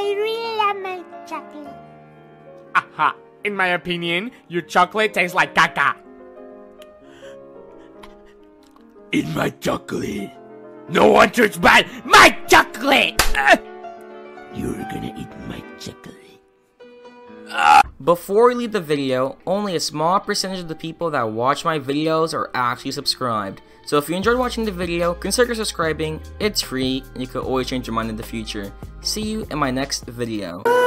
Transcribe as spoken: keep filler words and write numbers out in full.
I really love my chocolate. Aha! In my opinion, your chocolate tastes like caca. In my chocolate. No one touches my, my chocolate! Uh, you're gonna eat my chocolate. Uh. Before we leave the video, only a small percentage of the people that watch my videos are actually subscribed. So if you enjoyed watching the video, consider subscribing. It's free, and you can always change your mind in the future. See you in my next video.